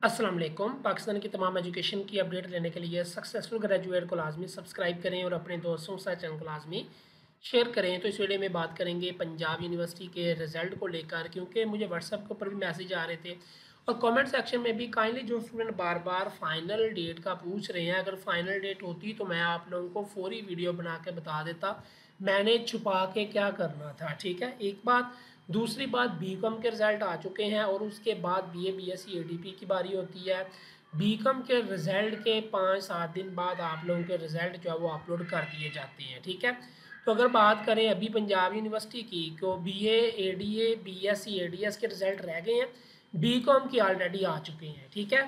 अस्सलाम वालेकुम। पाकिस्तान की तमाम एजुकेशन की अपडेट लेने के लिए सक्सेसफुल ग्रेजुएट को लाजमी सब्सक्राइब करें और अपने दोस्तों के साथ चैनल को लाजमी शेयर करें। तो इस वीडियो में बात करेंगे पंजाब यूनिवर्सिटी के रिज़ल्ट को लेकर, क्योंकि मुझे व्हाट्सएप के ऊपर भी मैसेज आ रहे थे और कमेंट सेक्शन में भी काइंडली जो स्टूडेंट बार बार फाइनल डेट का पूछ रहे हैं, अगर फाइनल डेट होती तो मैं आप लोगों को फौरी वीडियो बना के बता देता, मैंने छुपा के क्या करना था। ठीक है, एक बात। दूसरी बात, बीकॉम के रिज़ल्ट आ चुके हैं और उसके बाद बीए बीएससी एडीपी की बारी होती है। बीकॉम के रिज़ल्ट के 5-7 दिन बाद आप लोगों के रिज़ल्ट जो है वो अपलोड कर दिए जाते हैं। ठीक है, तो अगर बात करें अभी पंजाब यूनिवर्सिटी की, तो बीए एडीए बीएससी एडीएस के रिज़ल्ट रह गए हैं, बीकॉम की ऑलरेडी आ चुके हैं। ठीक है,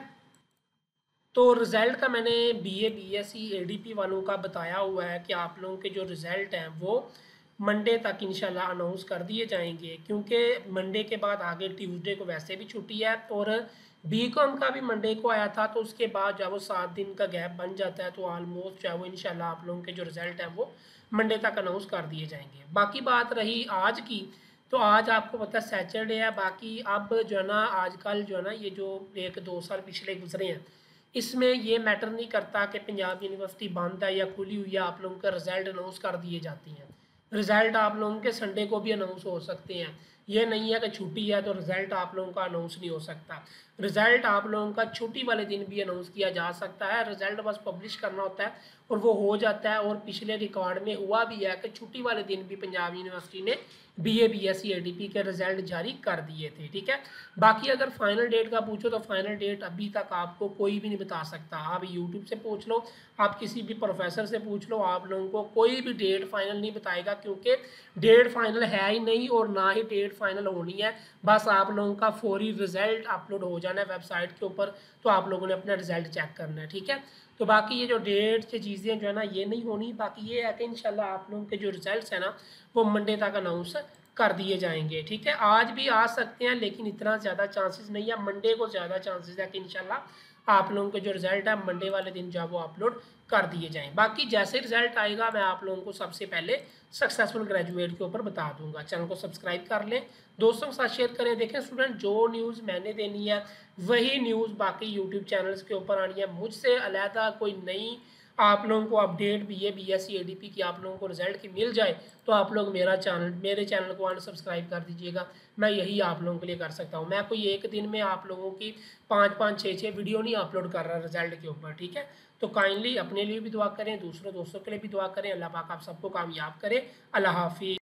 तो रिज़ल्ट का मैंने बीए बीएससी एडीपी वालों का बताया हुआ है कि आप लोगों के जो रिज़ल्ट हैं वो मंडे तक इंशाल्लाह अनाउंस कर दिए जाएंगे, क्योंकि मंडे के बाद आगे ट्यूसडे को वैसे भी छुट्टी है और बीकॉम का भी मंडे को आया था, तो उसके बाद जब वो 7 दिन का गैप बन जाता है तो ऑलमोस्ट जो है वो इंशाल्लाह आप लोगों के जो रिज़ल्ट हैं वो मंडे तक अनाउंस कर दिए जाएंगे। बाकी बात रही आज की, तो आज आपको पता है सैटरडे है। बाकी अब जो है ना आजकल जो है ना ये जो 1-2 साल पिछले गुजरे हैं, इसमें ये मैटर नहीं करता कि पंजाब यूनिवर्सिटी बंद है या खुली हुई है, आप लोगों का रिज़ल्ट अनाउंस कर दिए जाते हैं। रिज़ल्ट आप लोगों के संडे को भी अनाउंस हो सकते हैं। ये नहीं है कि छुट्टी है तो रिज़ल्ट आप लोगों का अनाउंस नहीं हो सकता। रिज़ल्ट आप लोगों का छुट्टी वाले दिन भी अनाउंस किया जा सकता है, रिज़ल्ट बस पब्लिश करना होता है और वो हो जाता है। और पिछले रिकॉर्ड में हुआ भी है कि छुट्टी वाले दिन भी पंजाब यूनिवर्सिटी ने बीए बीएससी एडीपी के रिज़ल्ट जारी कर दिए थे। ठीक है, बाकी अगर फाइनल डेट का पूछो तो फाइनल डेट अभी तक आपको कोई भी नहीं बता सकता। आप यूट्यूब से पूछ लो, आप किसी भी प्रोफेसर से पूछ लो, आप लोगों को कोई भी डेट फाइनल नहीं बताएगा, क्योंकि डेट फाइनल है ही नहीं और ना ही डेट फाइनल होनी है। बस आप लोगों का फौरी रिज़ल्ट अपलोड हो जाना है वेबसाइट के ऊपर, तो आप लोगों ने अपना रिज़ल्ट चेक करना है। ठीक है, तो बाकी ये जो डेट से चीज़ें जो है ना ये नहीं होनी। बाकी ये है कि इंशाल्लाह आप लोगों के जो रिज़ल्ट है ना वो मंडे तक अनाउंस कर दिए जाएंगे। ठीक है, आज भी आ सकते हैं लेकिन इतना ज़्यादा चांसेस नहीं है। मंडे को ज़्यादा चांसेस है कि इंशाल्लाह आप लोगों के जो रिज़ल्ट है मंडे वाले दिन जो है वो अपलोड कर दिए जाएँ। बाकी जैसे रिज़ल्ट आएगा मैं आप लोगों को सबसे पहले सक्सेसफुल ग्रेजुएट के ऊपर बता दूंगा। चैनल को सब्सक्राइब कर लें, दोस्तों के साथ शेयर करें। देखें स्टूडेंट, जो न्यूज़ मैंने देनी है वही न्यूज़ बाकी यूट्यूब चैनल्स के ऊपर आनी है। मुझसे अलहदा कोई नई आप लोगों को अपडेट बीए बीएससी एडीपी की आप लोगों को रिजल्ट की मिल जाए तो आप लोग मेरे चैनल को अनसब्सक्राइब कर दीजिएगा। मैं यही आप लोगों के लिए कर सकता हूँ। मैं कोई एक दिन में आप लोगों की 5-5 6-6 वीडियो नहीं अपलोड कर रहा रिजल्ट के ऊपर। ठीक है, तो काइंडली अपने लिए भी दुआ करें, दूसरे दोस्तों के लिए भी दुआ करें। अल्लाह पाक आप सबको कामयाब करें। अल्लाह हाफिज़।